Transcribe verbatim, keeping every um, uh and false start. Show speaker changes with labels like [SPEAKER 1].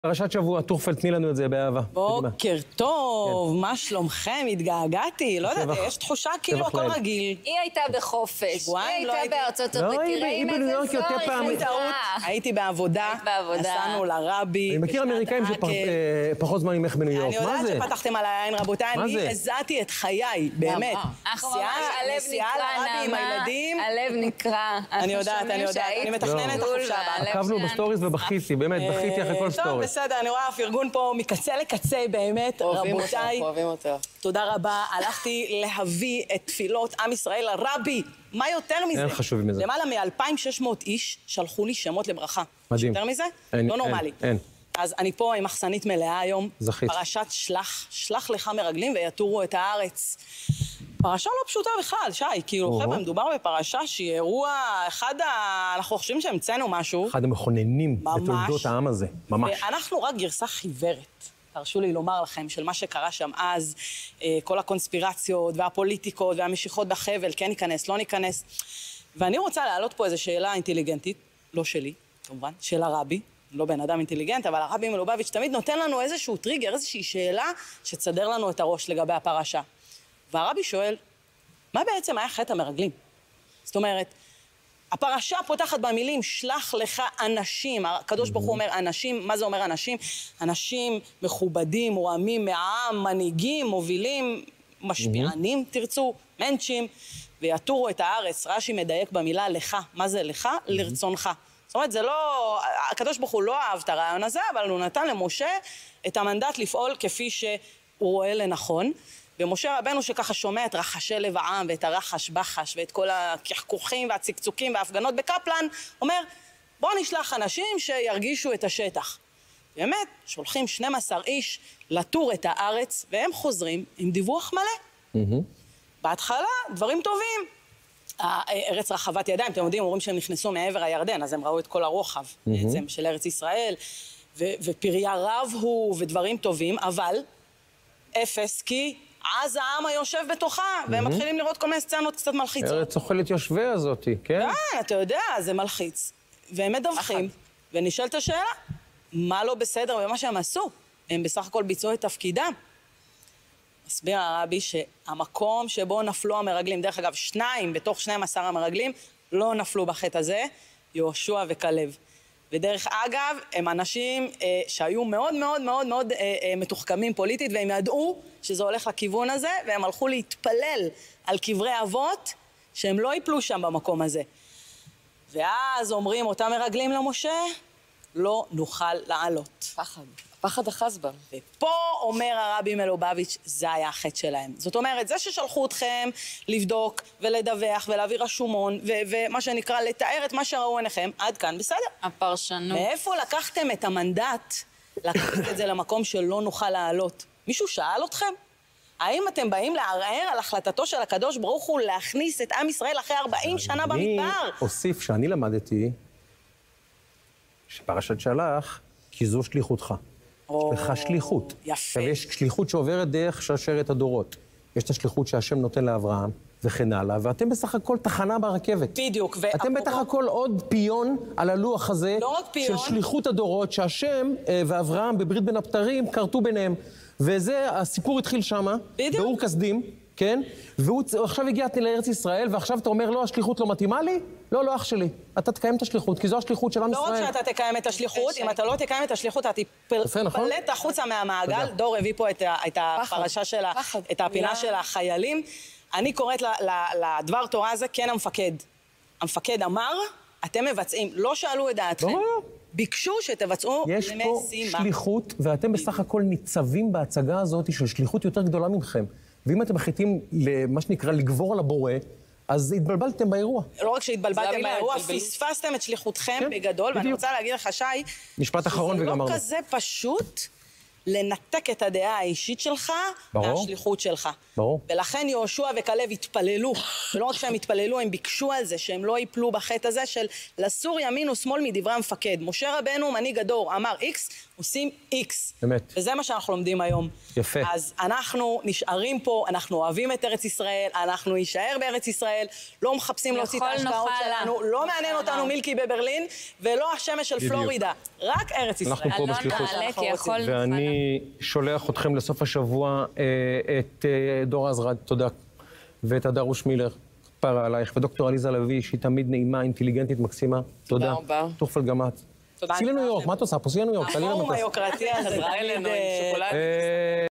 [SPEAKER 1] פרשת שבוע, טורפלד, תני לנו את זה באהבה.
[SPEAKER 2] בוקר טוב, מה שלומכם? התגעגעתי, לא יודעת, יש תחושה כאילו הכל רגיל.
[SPEAKER 3] היא הייתה בחופש, היא הייתה בארצות הברית, תראי
[SPEAKER 1] בניו יורק יותר פעם.
[SPEAKER 2] הייתי בעבודה, נסענו לרבי.
[SPEAKER 1] אני מכיר אמריקאים שפחות זמן ממך בניו יורק, מה זה?
[SPEAKER 2] אני יודעת שפתחתם על העין, רבותיי, אני הזעתי את חיי, באמת.
[SPEAKER 3] אנחנו ממש, הלב נקרא, נעמה, הלב נקרא.
[SPEAKER 2] אני יודעת, אני יודעת, אני מתכננת את החופשה הבאה.
[SPEAKER 1] עקבנו בסטוריז ובכיתי, באמת, בכיתי אחרי כל סטורי.
[SPEAKER 2] בסדר, אני רואה פרגון פה מקצה לקצה, באמת, רבותיי.
[SPEAKER 3] אוהבים אותך.
[SPEAKER 2] תודה רבה. הלכתי להביא את תפילות עם ישראל לרבי. מה יותר מזה?
[SPEAKER 1] אין חשוב מזה.
[SPEAKER 2] למעלה מ-אלפיים ושש מאות איש שלחו לי שמות לברכה.
[SPEAKER 1] מדהים.
[SPEAKER 2] יותר מזה?
[SPEAKER 1] אין,
[SPEAKER 2] לא נורמלי.
[SPEAKER 1] אין, אין.
[SPEAKER 2] אז אני פה עם מחסנית מלאה היום.
[SPEAKER 1] זכית.
[SPEAKER 2] פרשת שלח, שלח לך מרגלים ויתורו את הארץ. פרשה לא פשוטה בכלל, שי, כאילו, חבר'ה, מדובר בפרשה שהיא אירוע, אחד ה... אנחנו חושבים שהמצאנו משהו.
[SPEAKER 1] אחד המכוננים בתולדות העם הזה, ממש.
[SPEAKER 2] ואנחנו רק גרסה חיוורת, תרשו לי לומר לכם, של מה שקרה שם אז, כל הקונספירציות והפוליטיקות והמשיכות בחבל, כן ניכנס, לא ניכנס. ואני רוצה להעלות פה איזו שאלה אינטליגנטית, לא שלי, כמובן, של הרבי, לא בן אדם אינטליגנט, אבל הרבי מלובביץ' תמיד נותן לנו איזשהו טריגר, איזושהי שאלה שתסדר לנו את הראש לגבי הפרשה. והרבי שואל, מה בעצם היה חטא המרגלים? זאת אומרת, הפרשה פותחת במילים, שלח לך אנשים, הקדוש ברוך הוא אומר אנשים, מה זה אומר אנשים? אנשים מכובדים, מורמים מעם, מנהיגים, מובילים, משפיענים, תרצו, מנצ'ים, ויתורו את הארץ. רש"י מדייק במילה לך, מה זה לך? לרצונך. זאת אומרת, זה לא, הקדוש ברוך הוא לא אהב את הרעיון הזה, אבל הוא נתן למשה את המנדט לפעול כפי שהוא רואה לנכון. ומשה רבנו שככה שומע את רחשי לב העם ואת הרחש בחש ואת כל הקחקוחים והצקצוקים וההפגנות בקפלן, אומר, בוא נשלח אנשים שירגישו את השטח. באמת, שולחים שנים עשר איש לטור את הארץ, והם חוזרים עם דיווח מלא. Mm-hmm. בהתחלה, דברים טובים. הארץ רחבת ידיים, אתם יודעים, אומרים שהם נכנסו מעבר הירדן, אז הם ראו את כל הרוחב mm-hmm. בעצם של ארץ ישראל, ו- ופריה רב הוא ודברים טובים, אבל אפס, כי אז העם היושב בתוכה, והם מתחילים לראות כל מיני סצנות קצת מלחיצות.
[SPEAKER 1] ארץ אוכלת יושבי הזאתי, כן?
[SPEAKER 2] כן, אתה יודע, זה מלחיץ. והם מדווחים, ונשאלת השאלה, מה לא בסדר במה שהם עשו? הם בסך הכל ביצעו את תפקידם. מסביר הרבי שהמקום שבו נפלו המרגלים, דרך אגב, שניים בתוך שנים עשר המרגלים, לא נפלו בחטא הזה, יהושע וכלב. ודרך אגב, הם אנשים אה, שהיו מאוד מאוד מאוד מאוד אה, אה, מתוחכמים פוליטית, והם ידעו שזה הולך לכיוון הזה, והם הלכו להתפלל על קברי אבות, שהם לא ייפלו שם במקום הזה. ואז אומרים אותם מרגלים למשה, לא נוכל לעלות.
[SPEAKER 3] פחד, פחד אחז בם.
[SPEAKER 2] ופה אומר הרבי מלובביץ', זה היה החטא שלהם. זאת אומרת, זה ששלחו אתכם לבדוק ולדווח ולהביא רשומון, ו- ומה שנקרא לתאר את מה שראו עיניכם, עד כאן בסדר.
[SPEAKER 3] הפרשנות.
[SPEAKER 2] מאיפה לקחתם את המנדט, לקחת את זה למקום שלא נוכל לעלות? מישהו שאל אתכם? האם אתם באים לערער על החלטתו של הקדוש ברוך הוא להכניס את עם ישראל אחרי ארבעים שנה במדבר?
[SPEAKER 1] אני אוסיף שאני למדתי שפרשת שלח, כי זו שליחותך. יש לך שליחות.
[SPEAKER 2] יפה.
[SPEAKER 1] ויש שליחות שעוברת דרך שרשרת הדורות. יש את השליחות שהשם נותן לאברהם וכן הלאה, ואתם בסך הכל תחנה ברכבת.
[SPEAKER 2] בדיוק.
[SPEAKER 1] אתם בטח הכל עוד פיון על הלוח הזה,
[SPEAKER 2] לא רק פיון.
[SPEAKER 1] של שליחות הדורות, שהשם ואברהם בברית בין הבתרים קרתו ביניהם. וזה, הסיפור התחיל שמה, באור כסדים, כן? והוא עכשיו הגיע לארץ ישראל, ועכשיו אתה אומר, לא, השליחות לא מתאימה לי? לא, לא, אח שלי. אתה תקיים את השליחות, כי זו השליחות של עם ישראל.
[SPEAKER 2] לא רק שאתה תקיים את השליחות, אם אתה לא תקיים את השליחות, אתה תפלט החוצה מהמעגל. דור הביא פה את הפרשה של, את הפינה של החיילים. אני קוראת לדבר תורה הזה, כן המפקד. המפקד אמר, אתם מבצעים, לא שאלו את דעתכם. ביקשו שתבצעו למשימה.
[SPEAKER 1] יש פה שליחות, ואתם בסך הכל ניצבים בהצגה הזאת של שליחות יותר גדולה ממכם. ואם אתם מחליטים למה שנקרא לגבור על הבורא, אז התבלבלתם באירוע.
[SPEAKER 2] לא רק שהתבלבלתם באירוע, פספסתם את שליחותכם בגדול, ואני רוצה להגיד לך, שי,
[SPEAKER 1] משפט אחרון וגמרנו.
[SPEAKER 2] שזה לא כזה פשוט לנתק את הדעה האישית שלך מהשליחות שלך.
[SPEAKER 1] ברור.
[SPEAKER 2] ולכן יהושע וכלב התפללו, ולא רק שהם התפללו, הם ביקשו על זה, שהם לא ייפלו בחטא הזה של לסור ימין ושמאל מדברי המפקד. משה רבנו, מנהיג הדור, אמר איקס, עושים איקס.
[SPEAKER 1] באמת.
[SPEAKER 2] וזה מה שאנחנו לומדים היום.
[SPEAKER 1] יפה.
[SPEAKER 2] אז אנחנו נשארים פה, אנחנו אוהבים את ארץ ישראל, אנחנו נישאר בארץ ישראל, לא מחפשים להוציא את ההשקעות שלנו, לא מעניין אותנו מילקי בברלין, ולא השמש של פלורידה, רק ארץ ישראל.
[SPEAKER 1] אנחנו פה בשליחות. ואני שולח אתכם לסוף השבוע את דור עזרד, תודה, ואת הדרוש מילר, פרה עלייך, ודוקטור עליזה לביא, שהיא תמיד נעימה, אינטליגנטית, מקסימה. תודה. תודה רבה. תופל גמת. סי לניו יורק, מה את עושה פה? סי לניו יורק, תעלי למטוס.
[SPEAKER 2] הפורום היוקרתי הזה,